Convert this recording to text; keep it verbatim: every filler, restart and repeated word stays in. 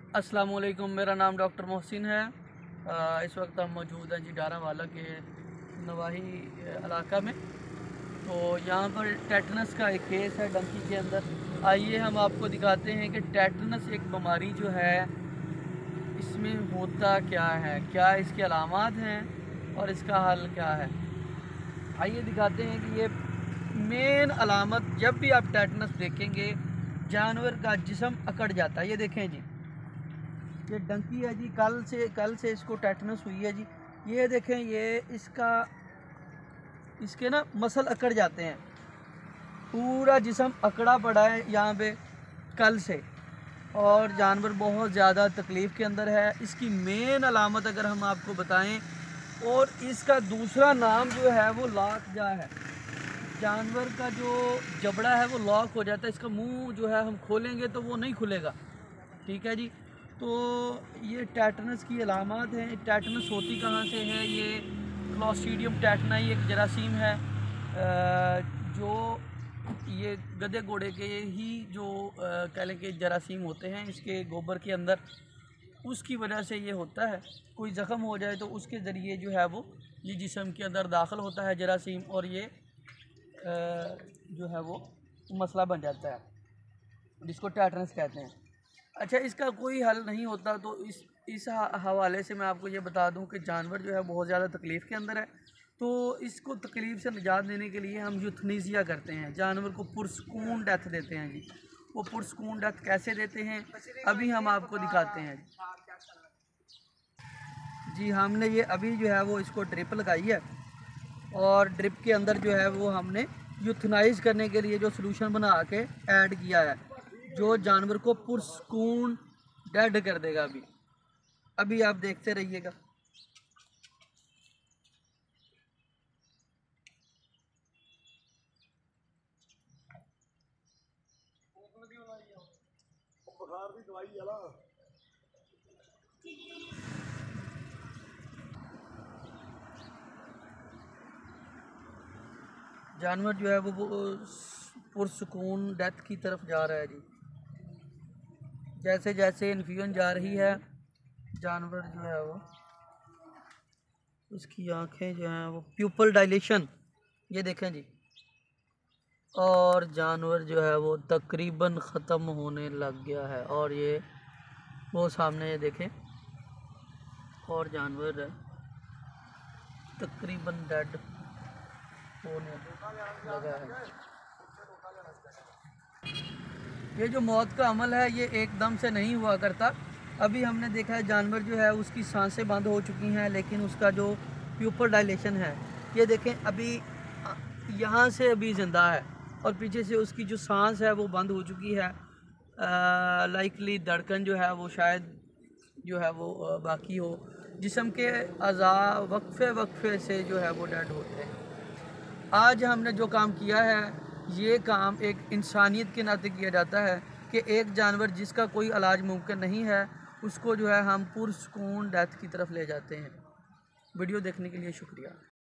अस्सलाम वालेकुम, मेरा नाम डॉक्टर मोहसिन है। आ, इस वक्त हम मौजूद हैं जी डारावाला के नवाही इलाका में। तो यहाँ पर टेटनस का एक केस है डंकी के अंदर। आइए हम आपको दिखाते हैं कि टेटनस एक बीमारी जो है इसमें होता क्या है, क्या इसके अलामात हैं और इसका हल क्या है। आइए दिखाते हैं कि ये मेन अलामत, जब भी आप टेटनस देखेंगे जानवर का जिस्म अकड़ जाता है। ये देखें जी, ये डंकी है जी, कल से कल से इसको टेटनस हुई है जी। ये देखें, ये इसका इसके ना मसल अकड़ जाते हैं, पूरा जिस्म अकड़ा पड़ा है यहाँ पे कल से, और जानवर बहुत ज़्यादा तकलीफ़ के अंदर है। इसकी मेन अलामत अगर हम आपको बताएं, और इसका दूसरा नाम जो है वो लॉक जा है। जानवर का जो जबड़ा है वो लॉक हो जाता है, इसका मुंह जो है हम खोलेंगे तो वो नहीं खुलेगा। ठीक है जी। तो ये टेटनस की अलामत हैं। टेटनस होती कहाँ से है? ये क्लॉस्ट्रीडियम टेटनाई एक जरासीम है जो ये गधे घोड़े के ही जो कह लें कि जरासीम होते हैं इसके गोबर के अंदर, उसकी वजह से ये होता है। कोई ज़ख़म हो जाए तो उसके ज़रिए जो है वो ये जिस्म के अंदर दाखिल होता है जरासीम, और ये जो है वो मसला बन जाता है, जिसको टेटनस कहते हैं। अच्छा, इसका कोई हल नहीं होता। तो इस इस हवाले से मैं आपको ये बता दूं कि जानवर जो है बहुत ज़्यादा तकलीफ़ के अंदर है। तो इसको तकलीफ़ से निजात देने के लिए हम यूथनीसिया करते हैं, जानवर को पुरसकून डेथ देते हैं जी। वो पुरसकून डेथ कैसे देते हैं अभी हम आपको दिखाते हैं जी। हमने ये अभी जो है वो इसको ड्रिप लगाई है, और ड्रिप के अंदर जो है वो हमने यूथनाइज करने के लिए जो सलूशन बना के ऐड किया है, जो जानवर को पुरसकून डेड कर देगा। अभी अभी आप देखते रहिएगा। जानवर जो है वो पुरसकून डेथ की तरफ जा रहा है जी। जैसे जैसे इन्फ्यूजन जा रही है, जानवर जो है वो, उसकी आंखें जो हैं वो प्यूपल डायलेशन, ये देखें जी, और जानवर जो है वो तकरीबन ख़त्म होने लग गया है। और ये वो सामने ये देखें, और जानवर तकरीबन डेड होने लगा है। ये जो मौत का अमल है ये एकदम से नहीं हुआ करता। अभी हमने देखा है जानवर जो है उसकी सांसें बंद हो चुकी हैं, लेकिन उसका जो प्यूपल डायलेशन है, ये देखें, अभी यहाँ से अभी ज़िंदा है, और पीछे से उसकी जो सांस है वो बंद हो चुकी है। लाइकली धड़कन जो है वो शायद जो है वो आ, बाकी हो। जिस्म के अज़ा वक्फे वक्फे से जो है वो डेड होते हैं। आज हमने जो काम किया है, ये काम एक इंसानियत के नाते किया जाता है कि एक जानवर जिसका कोई इलाज मुमकिन नहीं है, उसको जो है हम पुरसकून डेथ की तरफ ले जाते हैं। वीडियो देखने के लिए शुक्रिया।